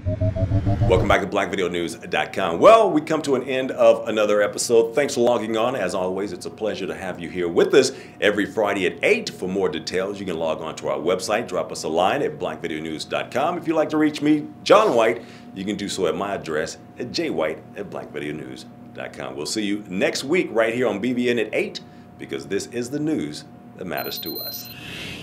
Welcome back to BlackVideoNews.com. Well, we come to an end of another episode. Thanks for logging on. As always, it's a pleasure to have you here with us every Friday at 8. For more details, you can log on to our website, drop us a line at BlackVideoNews.com. If you'd like to reach me, John White, you can do so at my address at jwhite@BlackVideoNews.com. We'll see you next week right here on BVN at 8, because this is the news that matters to us.